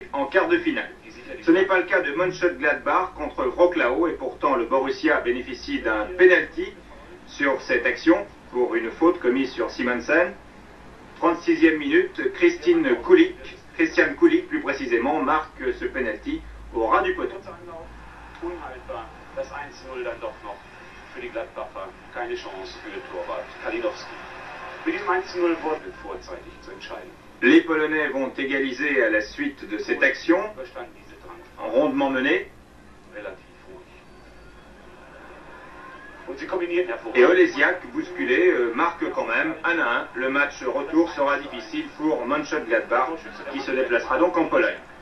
en quart de finale. Ce n'est pas le cas de Mönchengladbach contre Wrocław et pourtant le Borussia bénéficie d'un penalty sur cette action pour une faute commise sur Simonsen. 36e minute, Christian Kulik plus précisément marque ce penalty au ras du poteau. Das 1:0 dann doch noch für die Gladbacher. Keine Chance für den Torwart Kalinowski. Mit diesem 1:0 wurde vorzeitig zu entscheiden. Les Polonais vont égaliser à la suite de cette action, rondement menée. Et Olesiak, bousculé, marque quand même 1-1. Le match retour sera difficile pour Mönchengladbach qui se déplacera donc en Pologne.